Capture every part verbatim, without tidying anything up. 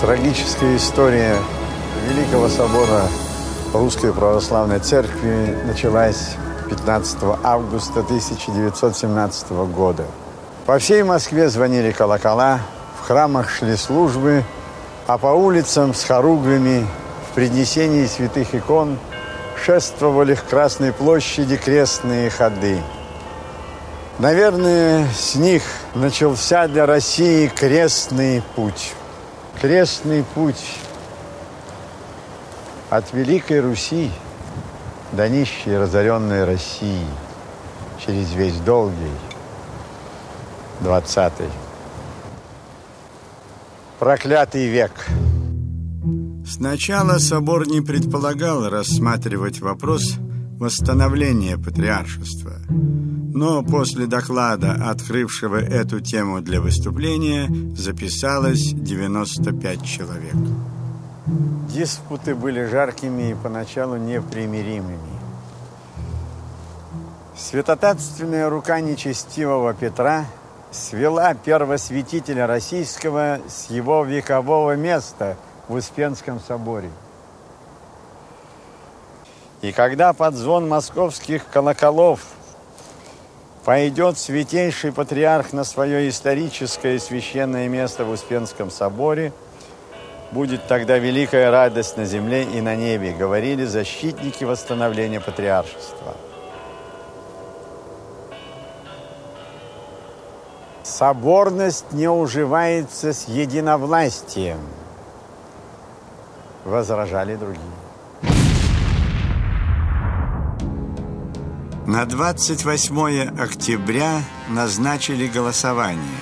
Трагическая история Великого собора Русской Православной Церкви началась пятнадцатого августа тысяча девятьсот семнадцатого года. По всей Москве звонили колокола, в храмах шли службы, а по улицам с хоругвями в преднесении святых икон шествовали к Красной площади крестные ходы. Наверное, с них начался для России крестный путь. Крестный путь от Великой Руси до нищей разоренной России через весь долгий двадцатый. Проклятый век. Сначала собор не предполагал рассматривать вопрос восстановления патриаршества. Но после доклада, открывшего эту тему для выступления, записалось девяносто пять человек. Диспуты были жаркими и поначалу непримиримыми. Святотатственная рука нечестивого Петра свела первосвятителя российского с его векового места в Успенском соборе. И когда под звон московских колоколов пойдет святейший патриарх на свое историческое священное место в Успенском соборе, будет тогда великая радость на земле и на небе, говорили защитники восстановления патриаршества. Соборность не уживается с единовластием, возражали другие. На двадцать восьмое октября назначили голосование.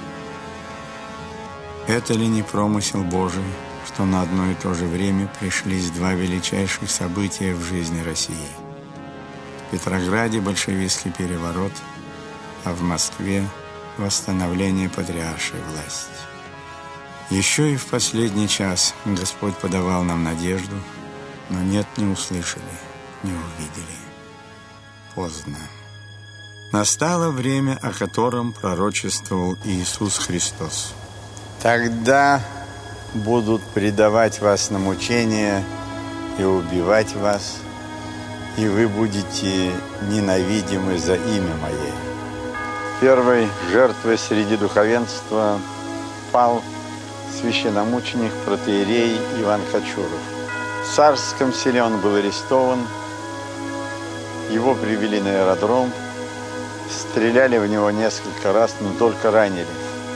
Это ли не промысел Божий, что на одно и то же время пришлись два величайших события в жизни России? В Петрограде большевистский переворот, а в Москве восстановление патриаршей власти. Еще и в последний час Господь подавал нам надежду, но нет, не услышали, не увидели. Поздно. Настало время, о котором пророчествовал Иисус Христос. Тогда будут предавать вас на мучения и убивать вас, и вы будете ненавидимы за имя Мое. Первой жертвой среди духовенства пал священномученик протоиерей Иван Кочуров. В Царском селе он был арестован. Его привели на аэродром, стреляли в него несколько раз, но только ранили.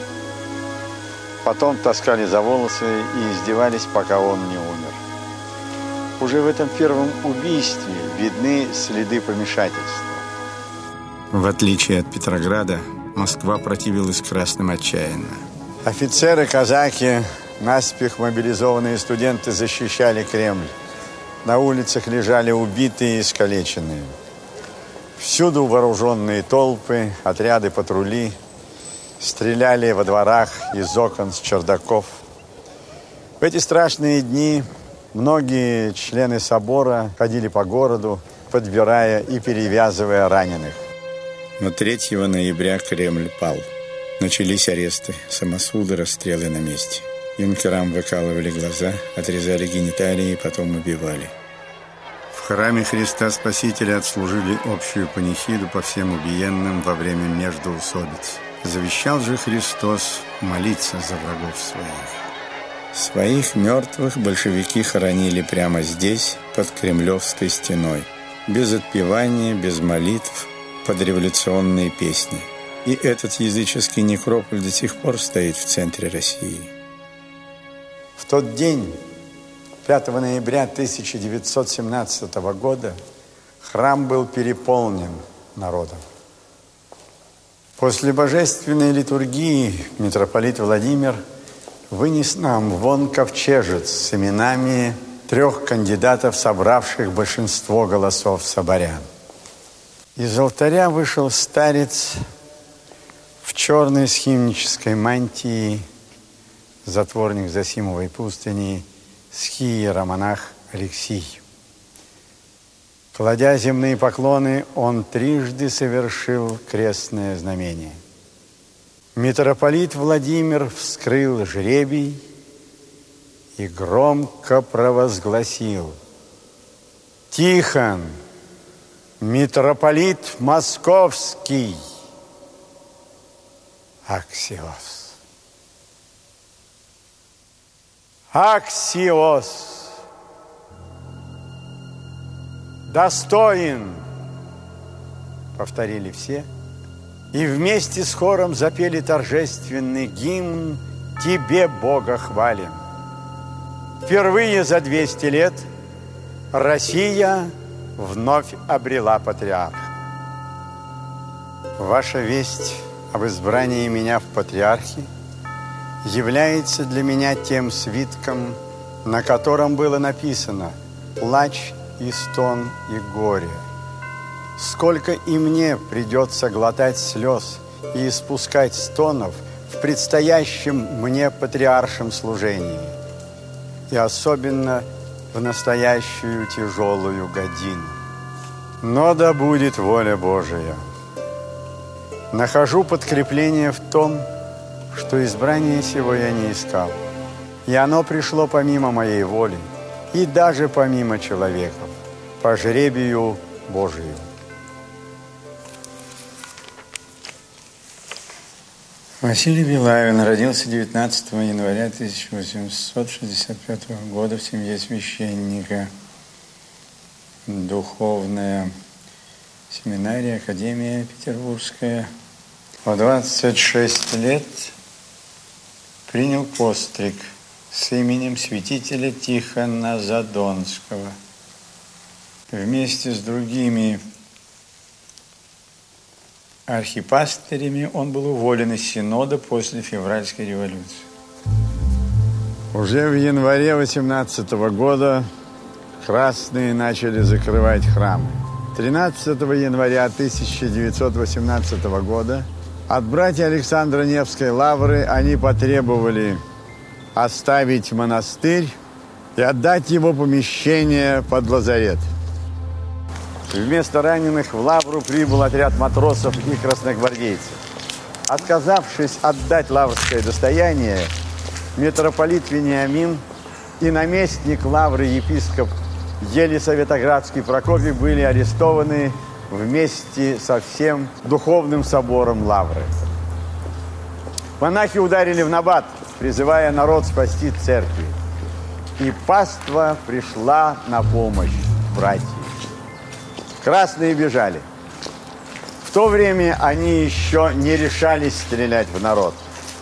Потом таскали за волосы и издевались, пока он не умер. Уже в этом первом убийстве видны следы помешательства. В отличие от Петрограда, Москва противилась красным отчаянно. Офицеры, казаки, наспех мобилизованные студенты защищали Кремль. На улицах лежали убитые и искалеченные. Всюду вооруженные толпы, отряды патрули, стреляли во дворах, из окон, с чердаков. В эти страшные дни многие члены собора ходили по городу, подбирая и перевязывая раненых. Но третьего ноября Кремль пал. Начались аресты, самосуды, расстрелы на месте. Юнкерам выкалывали глаза, отрезали гениталии и потом убивали. В храме Христа Спасителя отслужили общую панихиду по всем убиенным во время междоусобиц. Завещал же Христос молиться за врагов своих. Своих мертвых большевики хоронили прямо здесь, под Кремлевской стеной. Без отпевания, без молитв, под революционные песни. И этот языческий некрополь до сих пор стоит в центре России. В тот день, пятого ноября тысяча девятьсот семнадцатого года, храм был переполнен народом. После божественной литургии митрополит Владимир вынес нам вон ковчежец с именами трех кандидатов, собравших большинство голосов соборян. Из алтаря вышел старец в черной схимнической мантии, затворник Зосимовой пустыни, схиеромонах Алексий. Кладя земные поклоны, он трижды совершил крестное знамение. Митрополит Владимир вскрыл жребий, и громко провозгласил: Тихон, митрополит Московский, Аксиос. Аксиос достоин, повторили все, и вместе с хором запели торжественный гимн «Тебе, Бога, хвалим». Впервые за двести лет Россия вновь обрела патриарха. Ваша весть об избрании меня в патриархи является для меня тем свитком, на котором было написано «Плач и стон и горе». Сколько и мне придется глотать слез и испускать стонов в предстоящем мне патриаршем служении, и особенно в настоящую тяжелую годину. Но да будет воля Божия. Нахожу подкрепление в том, что избрание сего я не искал, и оно пришло помимо моей воли, и даже помимо человеков, по жребию Божию. Василий Белавин родился девятнадцатого января тысяча восемьсот шестьдесят пятого года в семье священника. Духовная семинария, академия петербургская. В двадцать шесть лет принял постриг с именем святителя Тихона Задонского. Вместе с другими архипастырями он был уволен из Синода после февральской революции. Уже в январе восемнадцатого года красные начали закрывать храмы. тринадцатого января тысяча девятьсот восемнадцатого года от братья Александра Невской лавры они потребовали оставить монастырь и отдать его помещение под лазарет. Вместо раненых в лавру прибыл отряд матросов и красногвардейцев. Отказавшись отдать лаврское достояние, митрополит Вениамин и наместник лавры епископ Елисаветоградский Прокопий были арестованы вместе со всем духовным собором лавры. Монахи ударили в набат, призывая народ спасти церкви. И паства пришла на помощь братьям. Красные бежали. В то время они еще не решались стрелять в народ.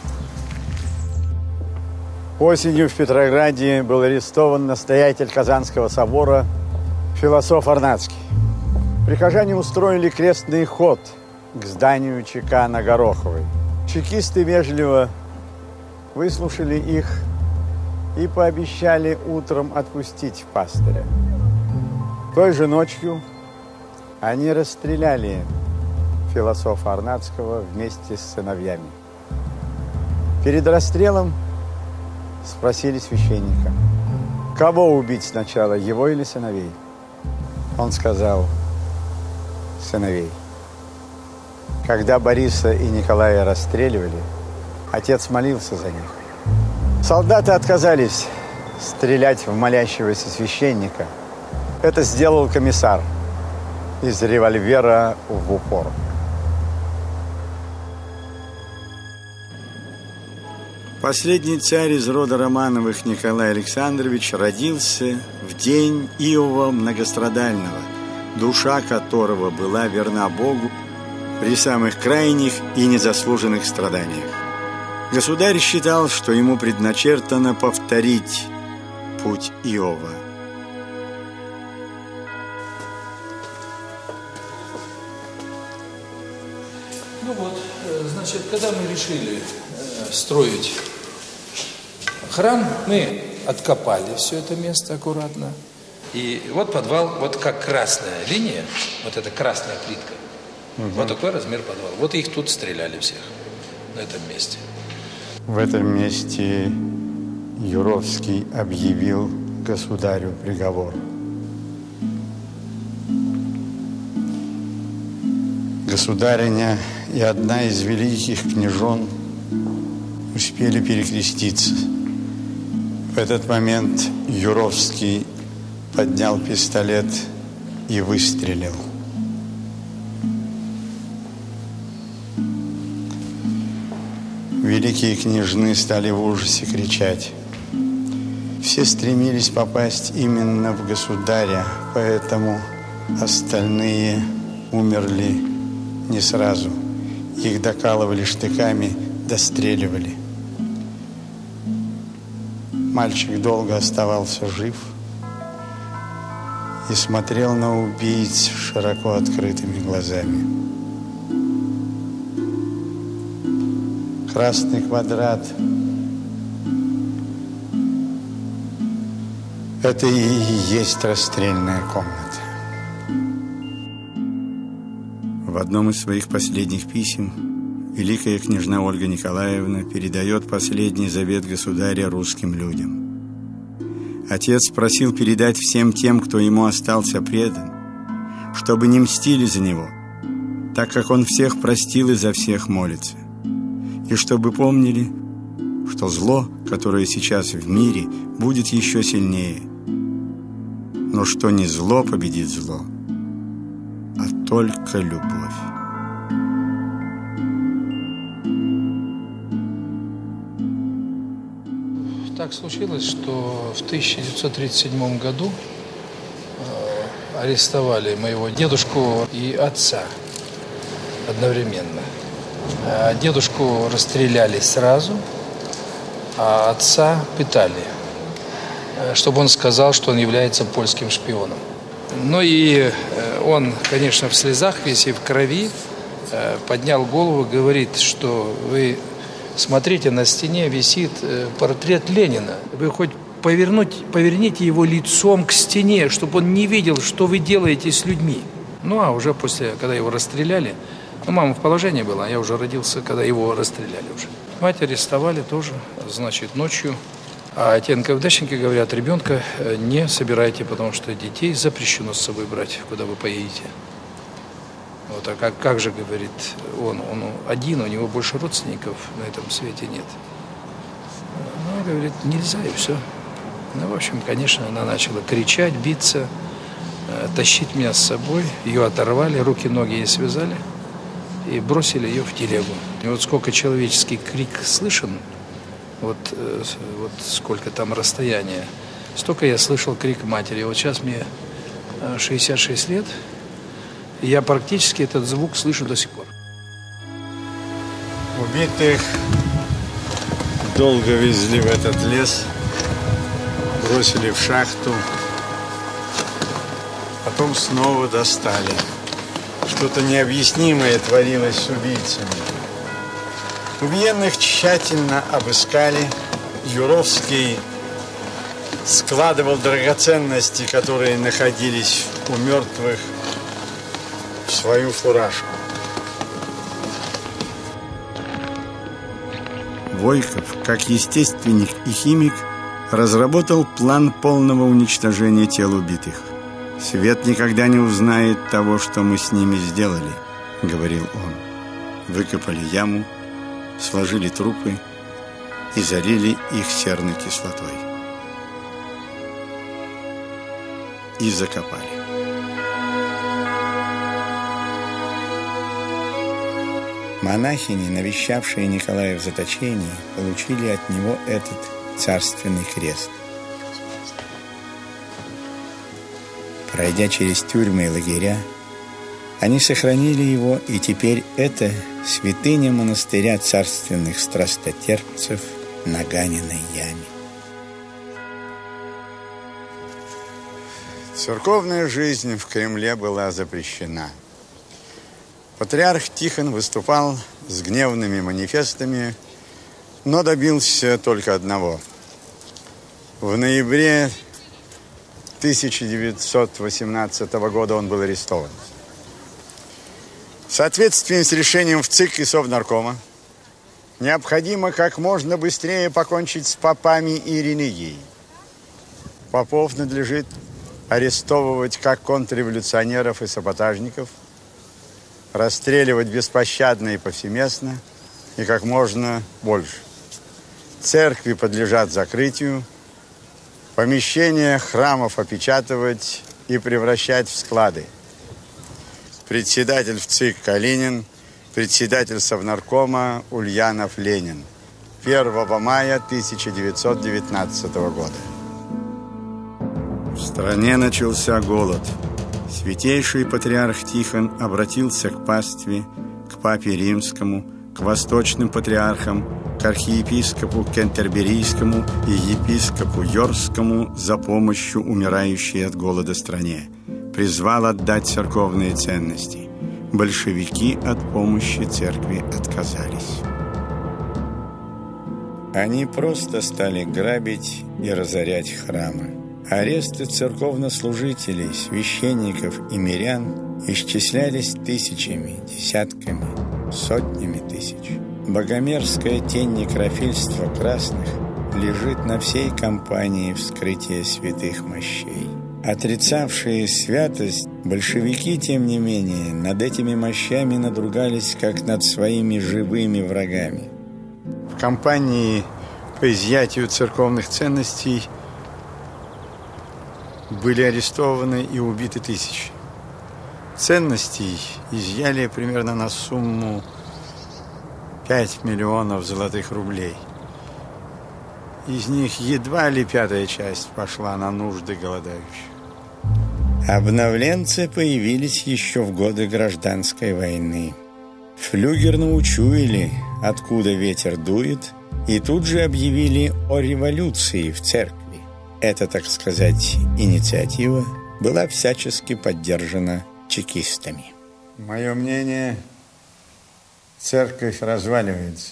Осенью в Петрограде был арестован настоятель Казанского собора философ Арнацкий. Прихожане устроили крестный ход к зданию ЧК на Гороховой. Чекисты вежливо выслушали их и пообещали утром отпустить пастыря. Той же ночью они расстреляли философа Арнацкого вместе с сыновьями. Перед расстрелом спросили священника, кого убить сначала, его или сыновей? Он сказал: сыновей. Когда Бориса и Николая расстреливали, отец молился за них. Солдаты отказались стрелять в молящегося священника. Это сделал комиссар из револьвера в упор. Последний царь из рода Романовых Николай Александрович родился в день Иова Многострадального, душа которого была верна Богу при самых крайних и незаслуженных страданиях. Государь считал, что ему предначертано повторить путь Иова. Ну вот, значит, когда мы решили строить храм, мы откопали все это место аккуратно. И вот подвал, вот как красная линия, вот эта красная плитка, угу. Вот такой размер подвала. Вот их тут стреляли всех на этом месте. В этом месте Юровский объявил государю приговор. Государиня и одна из великих княжон успели перекреститься. В этот момент Юровский поднял пистолет и выстрелил. Великие княжны стали в ужасе кричать. Все стремились попасть именно в государя, поэтому остальные умерли не сразу. Их докалывали штыками, достреливали. Мальчик долго оставался жив и смотрел на убийц широко открытыми глазами. Красный квадрат – это и есть расстрельная комната. В одном из своих последних писем великая княжна Ольга Николаевна передает последний завет государя русским людям. Отец просил передать всем тем, кто ему остался предан, чтобы не мстили за него, так как он всех простил и за всех молится. И чтобы помнили, что зло, которое сейчас в мире, будет еще сильнее. Но что не зло победит зло, а только любовь. Так случилось, что в тысяча девятьсот тридцать седьмом году э, арестовали моего дедушку и отца одновременно. Дедушку расстреляли сразу, а отца пытали, чтобы он сказал, что он является польским шпионом. Ну и он, конечно, в слезах, весь и в крови, поднял голову и говорит, что вы смотрите, на стене висит портрет Ленина. Вы хоть повернуть, поверните его лицом к стене, чтобы он не видел, что вы делаете с людьми. Ну а уже после, когда его расстреляли, ну, мама в положении была, я уже родился, когда его расстреляли уже. Мать арестовали тоже, значит, ночью. А те эн ка вэ дэшники говорят, ребенка не собирайте, потому что детей запрещено с собой брать, куда вы поедете. Вот, а как, как же, говорит, он, он один, у него больше родственников на этом свете нет. Ну, говорит, нельзя, и все. Ну, в общем, конечно, она начала кричать, биться, тащить меня с собой. Ее оторвали, руки, ноги ей связали и бросили ее в телегу. И вот сколько человеческий крик слышен, вот, вот сколько там расстояния, столько я слышал крик матери. Вот сейчас мне шестьдесят шесть лет, и я практически этот звук слышу до сих пор. Убитых долго везли в этот лес, бросили в шахту, потом снова достали. Что-то необъяснимое творилось с убийцами. Убиенных тщательно обыскали. Юровский складывал драгоценности, которые находились у мертвых, в свою фуражку. Войков, как естественник и химик, разработал план полного уничтожения тел убитых. «Свет никогда не узнает того, что мы с ними сделали», — говорил он. Выкопали яму, сложили трупы и залили их серной кислотой. И закопали. Монахини, навещавшие Николая в заточении, получили от него этот царственный крест. Пройдя через тюрьмы и лагеря, они сохранили его, и теперь это святыня монастыря царственных страстотерпцев на Ганиной яме. Церковная жизнь в Кремле была запрещена. Патриарх Тихон выступал с гневными манифестами, но добился только одного. В ноябре тысяча девятьсот восемнадцатого года он был арестован. В соответствии с решением в ЦИК и Совнаркома необходимо как можно быстрее покончить с попами и религией. Попов надлежит арестовывать как контрреволюционеров и саботажников, расстреливать беспощадно и повсеместно, и как можно больше. Церкви подлежат закрытию, Помещения храмов опечатывать и превращать в склады. Председатель в ЦИК Калинин, председатель Совнаркома Ульянов Ленин. первого мая тысяча девятьсот девятнадцатого года. В стране начался голод. Святейший патриарх Тихон обратился к пастве, к папе Римскому, к восточным патриархам, к архиепископу Кентерберийскому и епископу Йоркскому за помощью умирающей от голода стране. Призвал отдать церковные ценности. Большевики от помощи церкви отказались. Они просто стали грабить и разорять храмы. Аресты церковнослужителей, священников и мирян исчислялись тысячами, десятками, сотнями тысяч. Богомерзкая тень некрофильства красных лежит на всей кампании вскрытия святых мощей. Отрицавшие святость, большевики, тем не менее, над этими мощами надругались, как над своими живыми врагами. В кампании по изъятию церковных ценностей были арестованы и убиты тысячи. Ценностей изъяли примерно на сумму пять миллионов золотых рублей. Из них едва ли пятая часть пошла на нужды голодающих. Обновленцы появились еще в годы гражданской войны. Флюгерно учуяли, откуда ветер дует, и тут же объявили о революции в церкви. Эта, так сказать, инициатива была всячески поддержана чекистами. Мое мнение, церковь разваливается.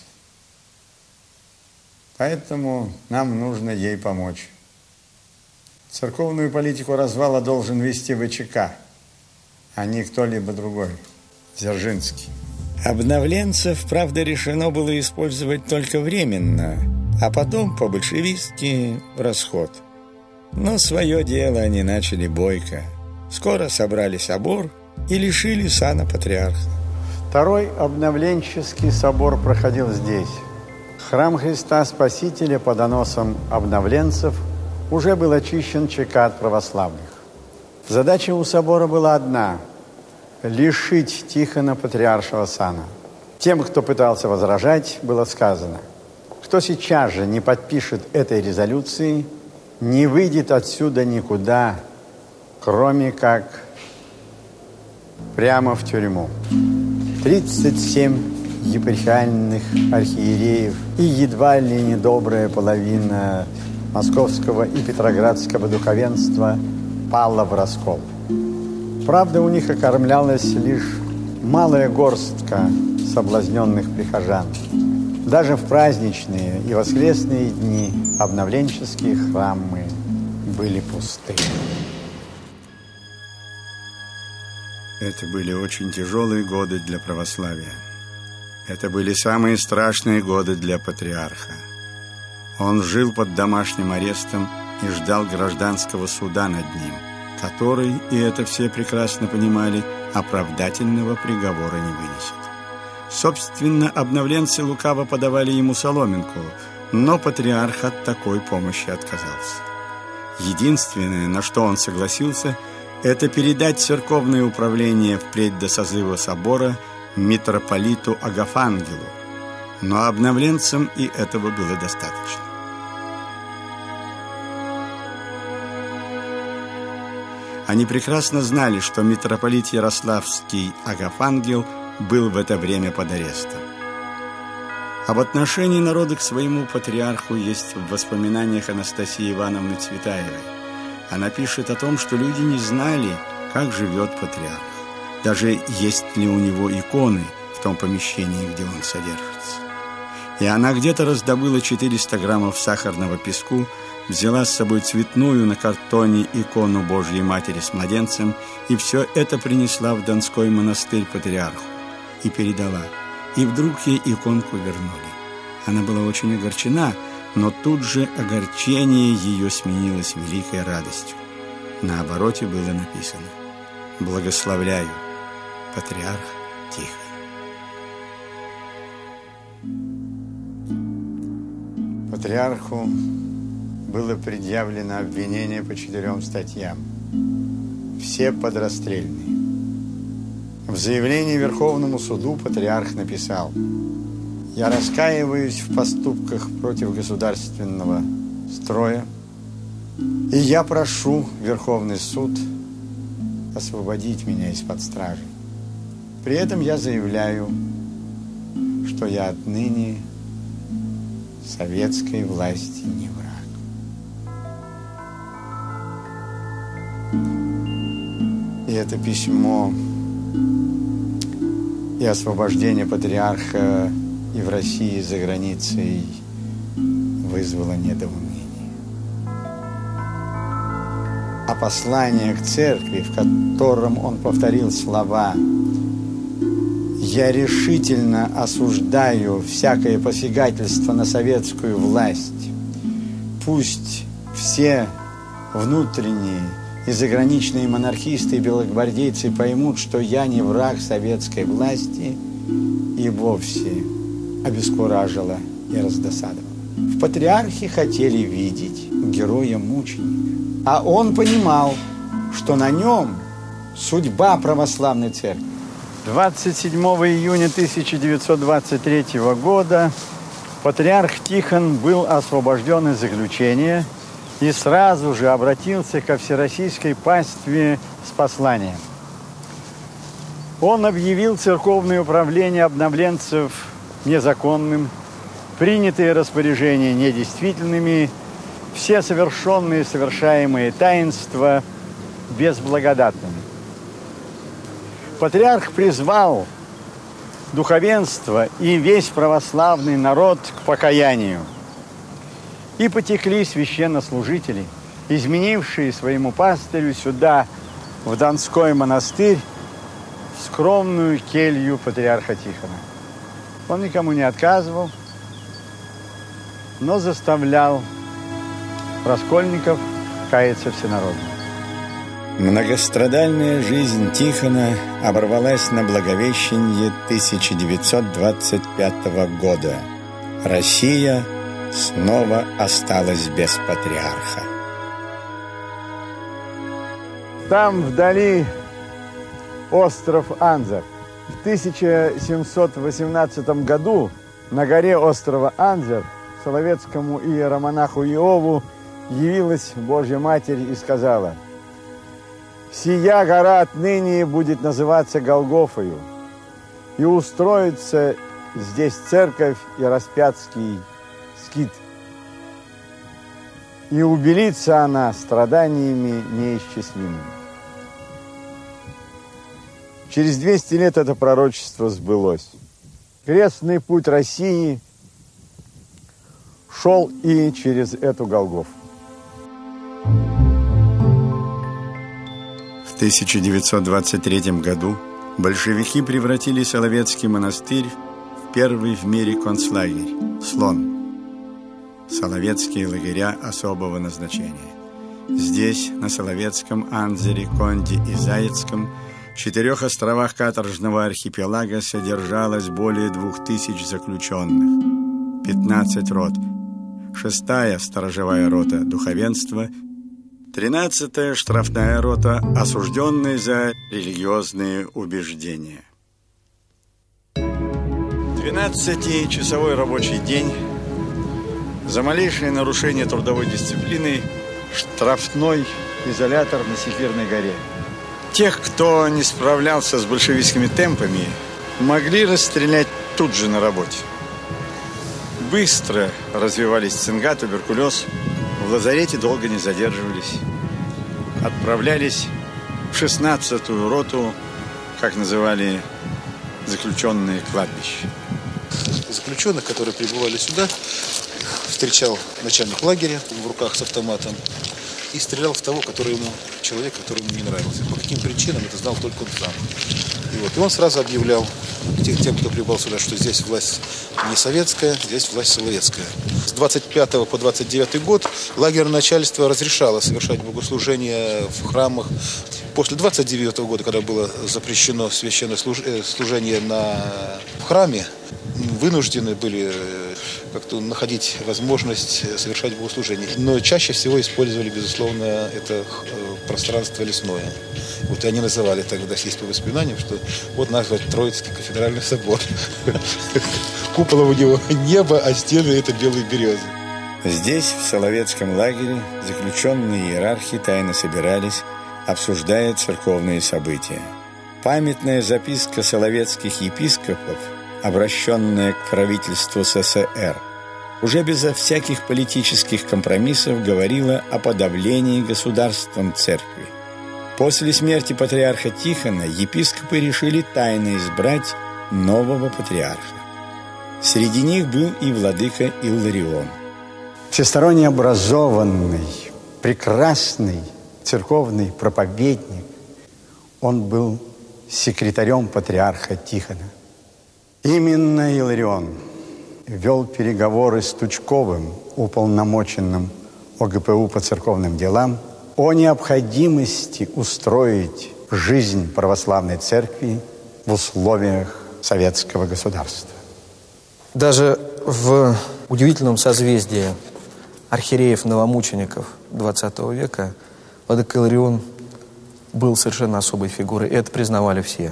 Поэтому нам нужно ей помочь. Церковную политику развала должен вести ВЧК, а не кто-либо другой, Дзержинский. Обновленцев, правда, решено было использовать только временно, а потом по-большевистски в расход. Но свое дело они начали бойко. Скоро собрали собор и лишили сана патриарха. Второй обновленческий собор проходил здесь. Храм Христа Спасителя по доносам обновленцев уже был очищен ЧК от православных. Задача у собора была одна – лишить Тихона патриаршего сана. Тем, кто пытался возражать, было сказано: кто сейчас же не подпишет этой резолюции, не выйдет отсюда никуда, кроме как прямо в тюрьму. тридцать семь епархиальных архиереев и едва ли не добрая половина московского и петроградского духовенства пала в раскол. Правда, у них окормлялась лишь малая горстка соблазненных прихожан. Даже в праздничные и воскресные дни обновленческие храмы были пусты. Это были очень тяжелые годы для православия. Это были самые страшные годы для патриарха. Он жил под домашним арестом и ждал гражданского суда над ним, который, и это все прекрасно понимали, оправдательного приговора не вынесет. Собственно, обновленцы лукаво подавали ему соломинку, но патриарх от такой помощи отказался. Единственное, на что он согласился, это передать церковное управление впредь до созыва собора митрополиту Агафангелу, но обновленцам и этого было достаточно. Они прекрасно знали, что митрополит Ярославский Агафангел был в это время под арестом. Об отношении народа к своему патриарху есть в воспоминаниях Анастасии Ивановны Цветаевой. Она пишет о том, что люди не знали, как живет патриарх, даже есть ли у него иконы в том помещении, где он содержится. И она где-то раздобыла четыреста граммов сахарного песку, взяла с собой цветную на картоне икону Божьей Матери с младенцем и все это принесла в Донской монастырь патриарху и передала. И вдруг ей иконку вернули. Она была очень огорчена, но тут же огорчение ее сменилось великой радостью. На обороте было написано: «Благословляю, патриарх Тихон». Патриарху было предъявлено обвинение по четырем статьям. Все подрастрельные. В заявлении Верховному суду патриарх написал: «Я раскаиваюсь в поступках против государственного строя, и я прошу Верховный суд освободить меня из-под стражи. При этом я заявляю, что я отныне советской власти не враг». И это письмо и освобождение патриарха и в России, и за границей вызвало недоумение. А послание к церкви, в котором он повторил слова: «Я решительно осуждаю всякое посягательство на советскую власть. Пусть все внутренние и заграничные монархисты и белогвардейцы поймут, что я не враг советской власти», и вовсе обескуражило и раздосадовало. В патриархе хотели видеть героя-мученика, а он понимал, что на нем судьба православной церкви. двадцать седьмого июня тысяча девятьсот двадцать третьего года патриарх Тихон был освобожден из заключения и сразу же обратился ко всероссийской пастве с посланием. Он объявил церковное управление обновленцев незаконным, принятые распоряжения недействительными, все совершенные и совершаемые таинства безблагодатными. Патриарх призвал духовенство и весь православный народ к покаянию. И потекли священнослужители, изменившие своему пастырю сюда, в Донской монастырь, в скромную келью патриарха Тихона. Он никому не отказывал, но заставлял раскольников каяться всенародно. Многострадальная жизнь Тихона оборвалась на Благовещенье тысяча девятьсот двадцать пятого года. Россия снова осталась без патриарха. Там вдали остров Анзор. В тысяча семьсот восемнадцатом году на горе острова Анзор соловецкому иеромонаху Иову явилась Божья Матерь и сказала: «Сия гора отныне будет называться Голгофою, и устроится здесь церковь и распятский скит, и убелится она страданиями неисчислимыми». Через двести лет это пророчество сбылось. Крестный путь России шел и через эту Голгофу. В тысяча девятьсот двадцать третьем году большевики превратили Соловецкий монастырь в первый в мире концлагерь – Слон. Соловецкие лагеря особого назначения. Здесь, на Соловецком, Анзоре, Конде и Заяцком, четырех островах каторжного архипелага содержалось более двух тысяч заключенных, пятнадцать рот, шестая сторожевая рота духовенства, тринадцатая штрафная рота, осужденные за религиозные убеждения. двенадцатичасовой рабочий день, за малейшее нарушение трудовой дисциплины штрафной изолятор на Секирной горе. Тех, кто не справлялся с большевистскими темпами, могли расстрелять тут же на работе. Быстро развивались цинга, туберкулез. В лазарете долго не задерживались. Отправлялись в шестнадцатую роту, как называли заключенные кладбища. Заключенных, которые прибывали сюда, встречал начальник лагеря в руках с автоматом и стрелял в того, который ему, человек, который ему не нравился. По каким причинам, это знал только он сам. И, вот, и он сразу объявлял тем, кто прибыл сюда, что здесь власть не советская, здесь власть соловецкая. С двадцать пятого по двадцать девятый год лагерное начальство разрешало совершать богослужения в храмах. После двадцать девятого года, когда было запрещено священное служение на... в храме, вынуждены были как-то находить возможность совершать богослужение. Но чаще всего использовали, безусловно, это пространство лесное. Вот и они называли тогда, есть по воспоминаниям, что вот наш вот Троицкий кафедральный собор. Куполом у него небо, а стены — это белые березы. Здесь, в Соловецком лагере, заключенные иерархи тайно собирались, обсуждая церковные события. Памятная записка соловецких епископов, обращенная к правительству СССР, уже безо всяких политических компромиссов говорила о подавлении государством церкви. После смерти патриарха Тихона епископы решили тайно избрать нового патриарха. Среди них был и владыка Илларион. Всесторонне образованный, прекрасный церковный проповедник, он был секретарем патриарха Тихона. Именно Илларион вел переговоры с Тучковым, уполномоченным ОГПУ по церковным делам, о необходимости устроить жизнь православной церкви в условиях советского государства. Даже в удивительном созвездии архиереев-новомучеников двадцатого века владыка Илларион был совершенно особой фигурой, и это признавали все.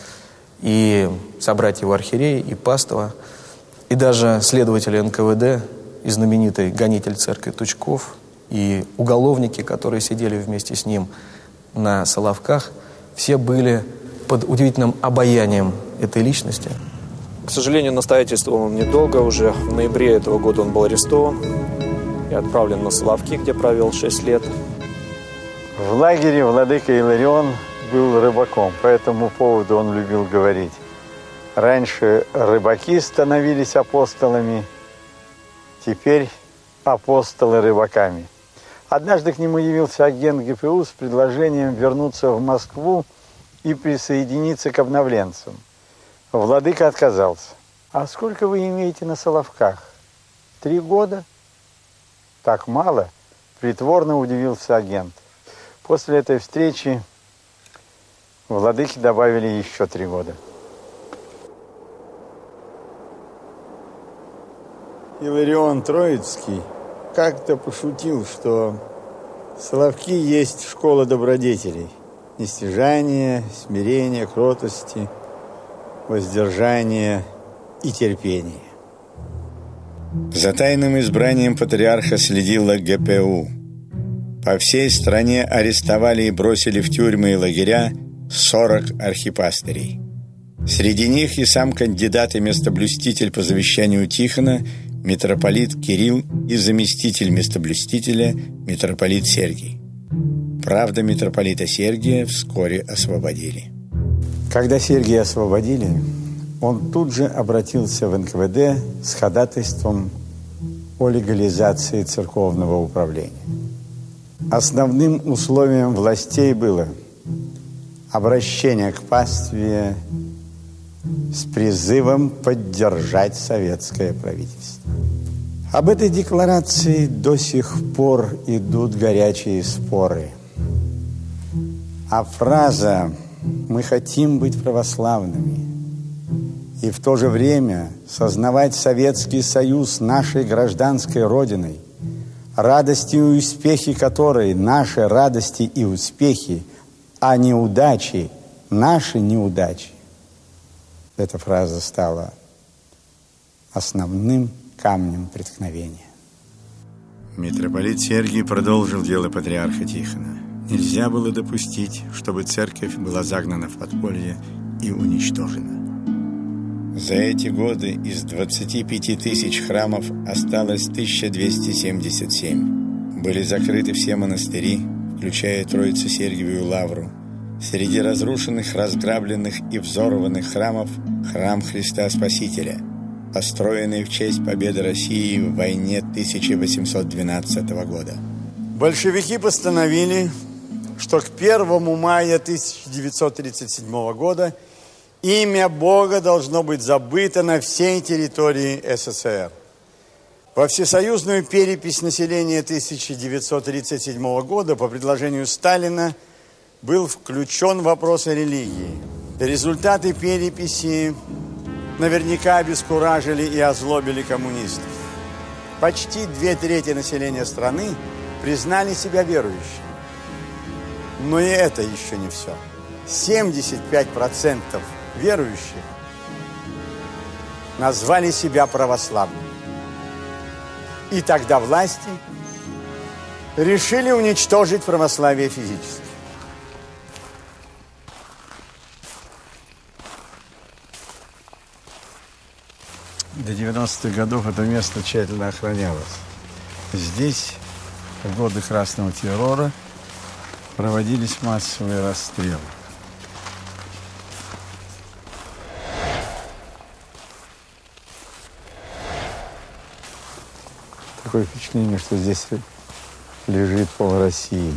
И собратья его архиереи, и Пастова, и даже следователи эн ка вэ дэ, и знаменитый гонитель церкви Тучков, и уголовники, которые сидели вместе с ним на Соловках, все были под удивительным обаянием этой личности. К сожалению, настоятельствовал он недолго. Уже в ноябре этого года он был арестован и отправлен на Соловки, где провел шесть лет. В лагере владыка Илларион был рыбаком. По этому поводу он любил говорить: раньше рыбаки становились апостолами, теперь апостолы рыбаками. Однажды к нему явился агент гэ пэ у с предложением вернуться в Москву и присоединиться к обновленцам. Владыка отказался. «А сколько вы имеете на Соловках? Три года?» «Так мало?» – притворно удивился агент. После этой встречи владыке добавили еще три года. Илларион Троицкий как-то пошутил, что Соловки есть школа добродетелей. Нестяжание, смирение, кротости, воздержание и терпение. За тайным избранием патриарха следила гэ пэ у. По всей стране арестовали и бросили в тюрьмы и лагеря сорок архипастырей. Среди них и сам кандидат и местоблюститель по завещанию Тихона митрополит Кирилл и заместитель местоблюстителя митрополит Сергий. Правда, митрополита Сергия вскоре освободили. Когда Сергия освободили, он тут же обратился в эн ка вэ дэ с ходатайством о легализации церковного управления. Основным условием властей было обращение к пастве с призывом поддержать советское правительство. Об этой декларации до сих пор идут горячие споры. А фраза «мы хотим быть православными» и в то же время сознавать Советский Союз нашей гражданской родиной, радости и успехи которой наши радости и успехи, а неудачи наши неудачи. Эта фраза стала основным камнем преткновения. Митрополит Сергий продолжил дело патриарха Тихона. Нельзя было допустить, чтобы церковь была загнана в подполье и уничтожена. За эти годы из двадцати пяти тысяч храмов осталось тысяча двести семьдесят семь. Были закрыты все монастыри, включая Троице-Сергиевую лавру. Среди разрушенных, разграбленных и взорванных храмов храм Христа Спасителя, построенный в честь победы России в войне тысяча восемьсот двенадцатого года. Большевики постановили, что к первому мая тысяча девятьсот тридцать седьмого года имя Бога должно быть забыто на всей территории эс эс эс эр. Во всесоюзную перепись населения тысяча девятьсот тридцать седьмого года по предложению Сталина был включен вопрос о религии. Результаты переписи наверняка обескуражили и озлобили коммунистов. Почти две трети населения страны признали себя верующими. Но и это еще не все. семьдесят пять процентов верующих назвали себя православными. И тогда власти решили уничтожить православие физически. До девяностых годов это место тщательно охранялось. Здесь в годы красного террора проводились массовые расстрелы. Такое впечатление, что здесь лежит пол России.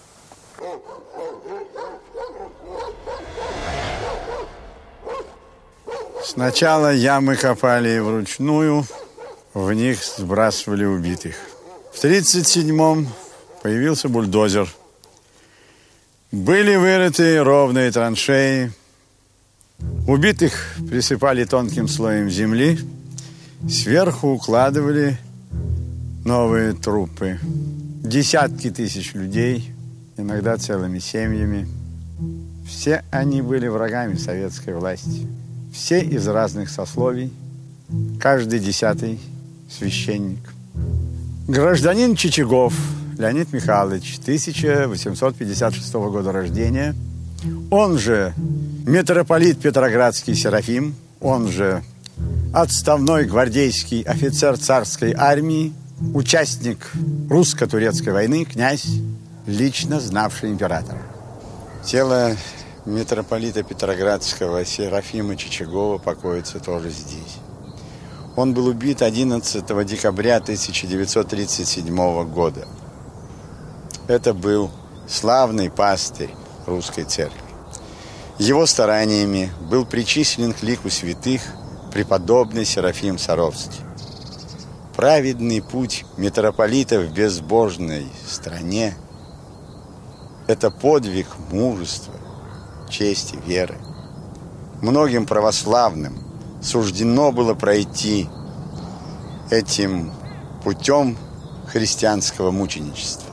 Сначала ямы копали вручную, в них сбрасывали убитых. В тридцать седьмом появился бульдозер. Были вырыты ровные траншеи. Убитых присыпали тонким слоем земли. Сверху укладывали новые трупы. Десятки тысяч людей, иногда целыми семьями. Все они были врагами советской власти. Все из разных сословий, каждый десятый священник. Гражданин Чичагов Леонид Михайлович, тысяча восемьсот пятьдесят шестого года рождения, он же митрополит Петроградский Серафим, он же отставной гвардейский офицер царской армии, участник русско-турецкой войны, князь, лично знавший императора. Тело митрополита Петроградского Серафима Чичагова покоится тоже здесь. Он был убит одиннадцатого декабря тысяча девятьсот тридцать седьмого года. Это был славный пастырь русской церкви. Его стараниями был причислен к лику святых преподобный Серафим Саровский. Праведный путь митрополита в безбожной стране – это подвиг мужества, чести, веры. Многим православным суждено было пройти этим путем христианского мученичества.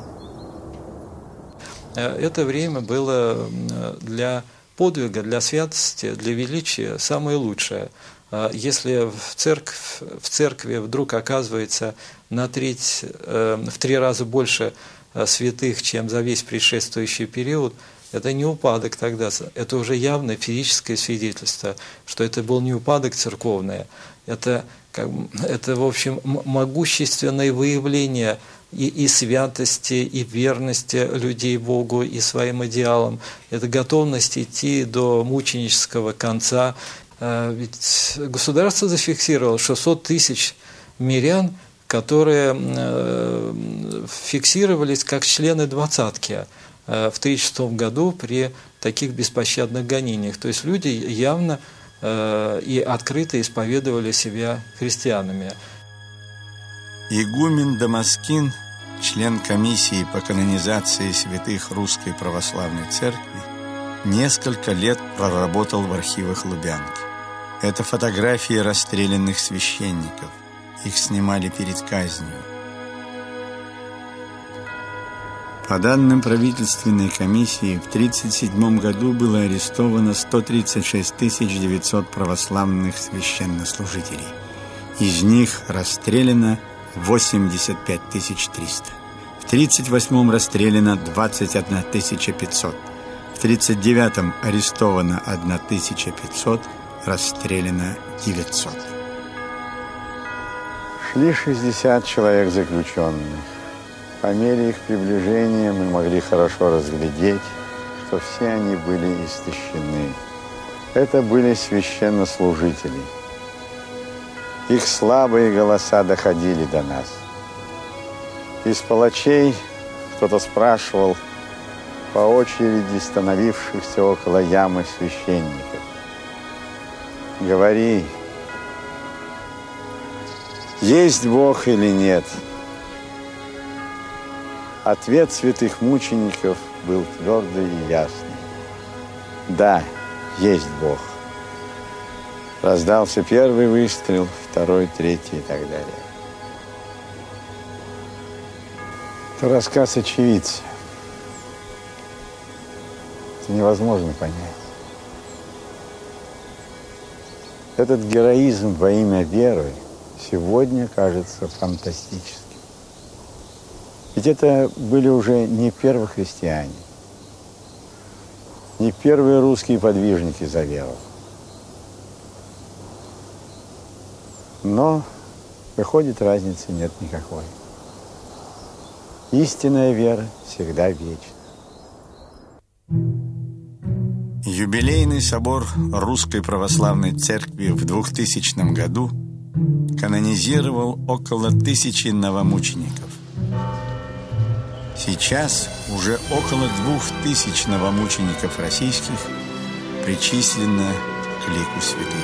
Это время было для подвига, для святости, для величия самое лучшее. Если в, церковь, в церкви вдруг оказывается на треть, в три раза больше святых, чем за весь предшествующий период, это не упадок тогда, это уже явное физическое свидетельство, что это был не упадок церковный, это, как, это в общем, могущественное выявление и, и святости, и верности людей Богу, и своим идеалам. Это готовность идти до мученического конца. Ведь государство зафиксировало шестьсот тысяч мирян, которые фиксировались как члены двадцатки в тысяча шестом году при таких беспощадных гонениях. То есть люди явно и открыто исповедовали себя христианами. Игумен Дамаскин, член комиссии по канонизации святых Русской Православной Церкви, несколько лет проработал в архивах Лубянки. Это фотографии расстрелянных священников. Их снимали перед казнью. По данным правительственной комиссии, в тысяча девятьсот тридцать седьмом году было арестовано сто тридцать шесть тысяч девятьсот православных священнослужителей. Из них расстреляно восемьдесят пять тысяч триста. В тридцать восьмом расстреляно двадцать одна тысяча пятьсот. В тридцать девятом арестовано тысяча пятьсот, расстреляно девятьсот. Шли шестьдесят человек заключенных. По мере их приближения мы могли хорошо разглядеть, что все они были истощены. Это были священнослужители. Их слабые голоса доходили до нас. Из палачей кто-то спрашивал по очереди становившихся около ямы священников: «Говори, есть Бог или нет?» Ответ святых мучеников был твердый и ясный. Да, есть Бог. Раздался первый выстрел, второй, третий и так далее. Это рассказ очевидца. Это невозможно понять. Этот героизм во имя веры сегодня кажется фантастическим. Ведь это были уже не первые христиане, не первые русские подвижники за веру. Но, выходит, разницы нет никакой. Истинная вера всегда вечна. Юбилейный собор Русской Православной Церкви в двухтысячном году канонизировал около тысячи новомучеников. Сейчас уже около двух тысяч новомучеников российских причислено к лику святых.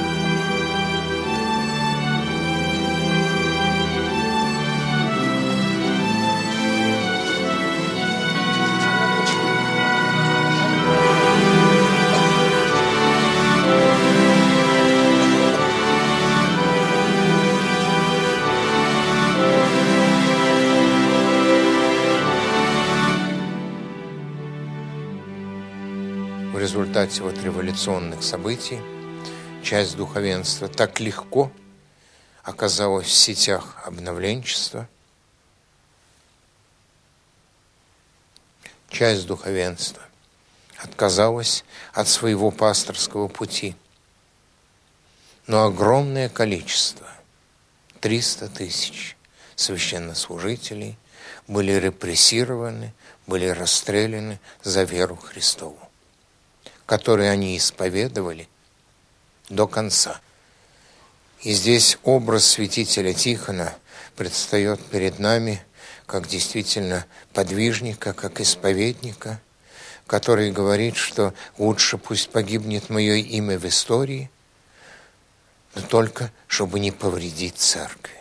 В результате вот революционных событий часть духовенства так легко оказалась в сетях обновленчества. Часть духовенства отказалась от своего пасторского пути. Но огромное количество, триста тысяч священнослужителей, были репрессированы, были расстреляны за веру Христову, которые они исповедовали до конца. И здесь образ святителя Тихона предстает перед нами как действительно подвижника, как исповедника, который говорит, что лучше пусть погибнет мое имя в истории, но только чтобы не повредить церкви.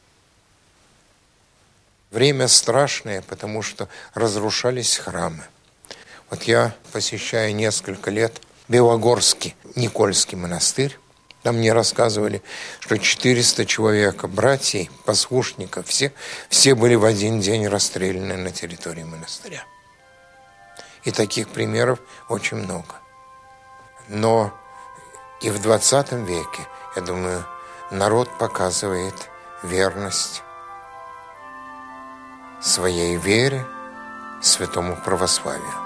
Время страшное, потому что разрушались храмы. Вот я посещаю несколько лет Белогорский Никольский монастырь. Там мне рассказывали, что четыреста человек, братьев, послушников, все, все были в один день расстреляны на территории монастыря. И таких примеров очень много. Но и в двадцатом веке, я думаю, народ показывает верность своей вере, святому православию.